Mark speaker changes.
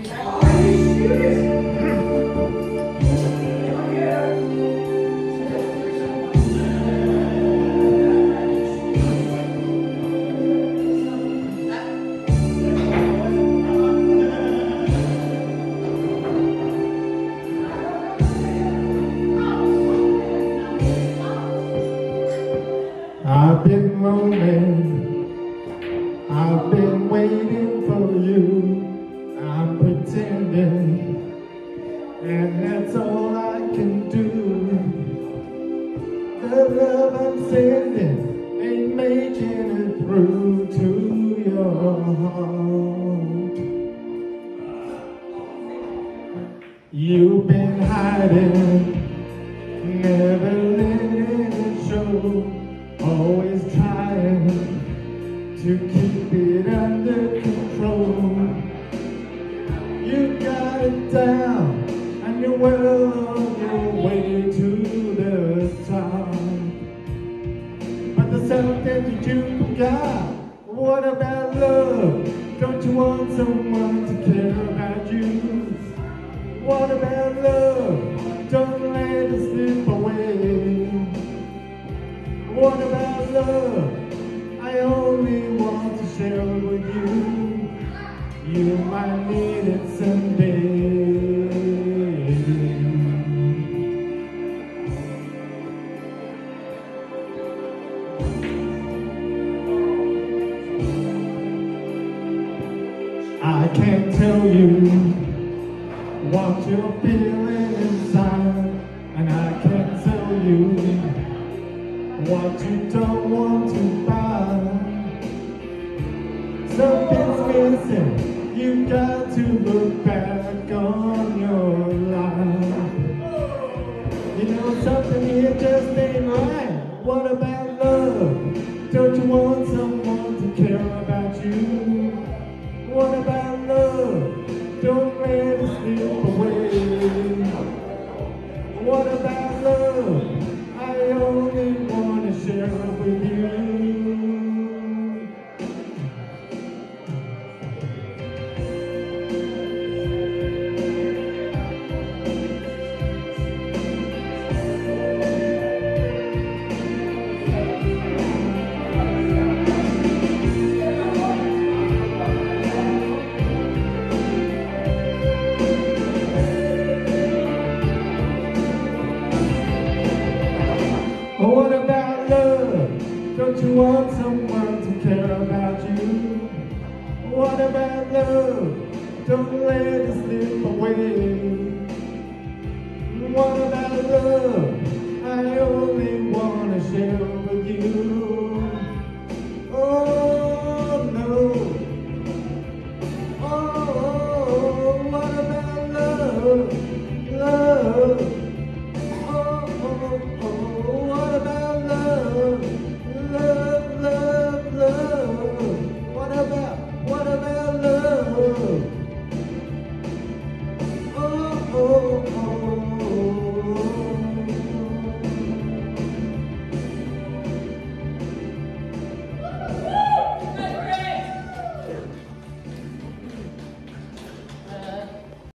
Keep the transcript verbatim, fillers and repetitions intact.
Speaker 1: I've been lonely, I've been waiting for you. I'm pretending, and that's all I can do. The love I'm sending ain't making it through to your heart. You've been hiding, never letting it show. Always trying to keep it under control. You got it down and you're well on your way to the top. But there's something that you forgot. What about love? Don't you want someone to care about you? What about love? Don't let it slip away. What about love? I only want to share it with you. You might need it someday. I can't tell you what you're feeling inside, and I can't tell you what you don't want to buy. Something's missing, you got to look back on your life. You know something here just ain't right. What about love? Don't you want someone to care about you? What about love? Don't let it slip away. What about love? I only want to share it with you. What about love? Don't you want someone to care about you? What about love? Don't let it slip away. What about love? I only want to share with you.